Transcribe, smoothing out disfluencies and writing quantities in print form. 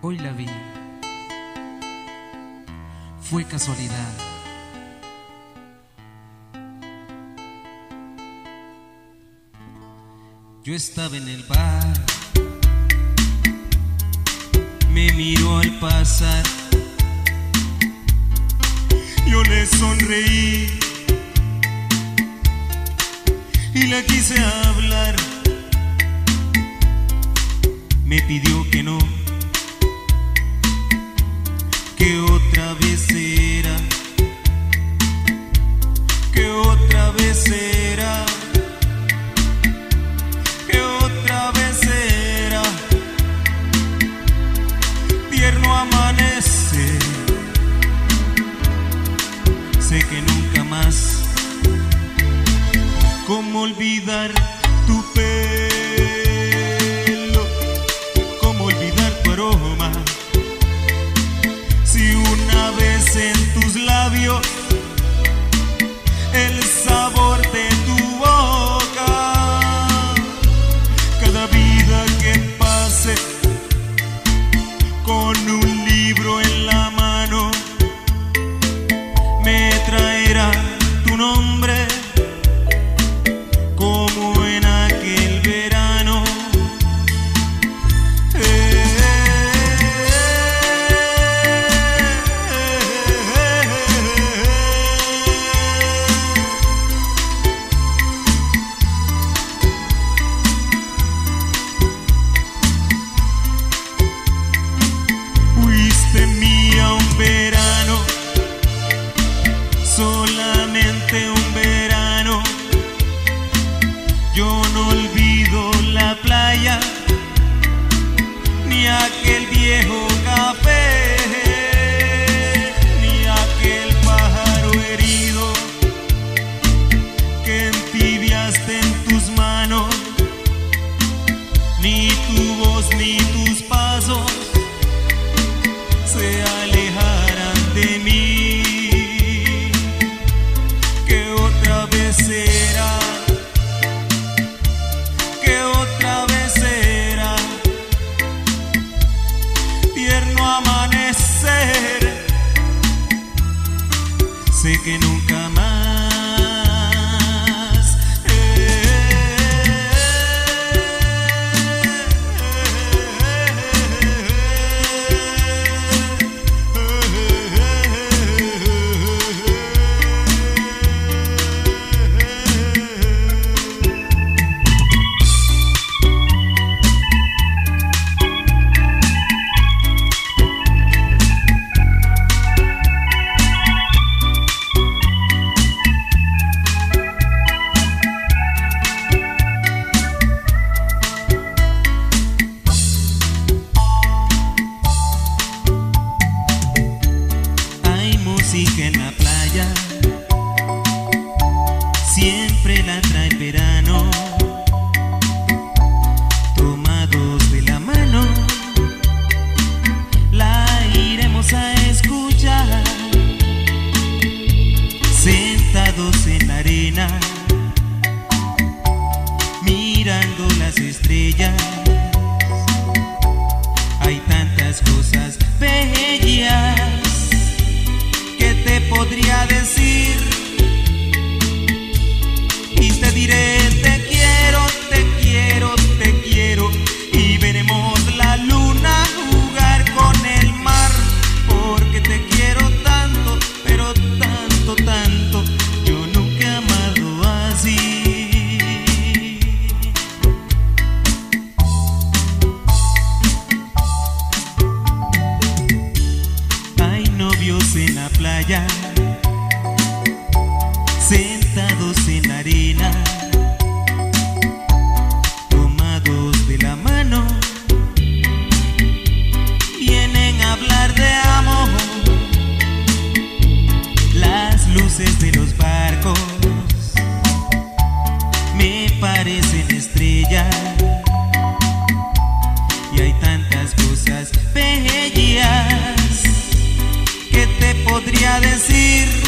Hoy la vi. Fue casualidad. Yo estaba en el bar, me miró al pasar, yo le sonreí y le quise hablar. Me pidió que no, que otra vez era, que otra vez era, que otra vez era. Tierno amanecer, sé que nunca más. ¿Cómo olvidar tu pelo? ¿Cómo olvidar tu aroma? Si una vez en tus labios el sabor de tu boca, cada vida que pase con un libro en la mano me traerá tu nombre como en aquel verano. Fuiste mía un verano, solamente un verano. Yo no olvido la playa, ni aquel viejo café, ni aquel pájaro herido que entibiaste en tus manos, ni tu voz ni tus pasos se alejarán de mí. Que otra vez será, que otra vez será. Tierno amanecer, sé que nunca más. En la playa siempre la trae el verano, tomados de la mano la iremos a escuchar, sentados en la arena mirando las estrellas. Hay tantas cosas bellas que te podría decir y te diré: te quiero, te quiero, te quiero. Y veremos la luna jugar con el mar, porque te quiero tanto, pero tanto, tanto. Yo nunca he amado así. Hay novios en la playa, sentados en la arena, tomados de la mano, vienen a hablar de amor. Las luces de los barcos me parecen estrellas, y hay tantas cosas bellas que te podría decir.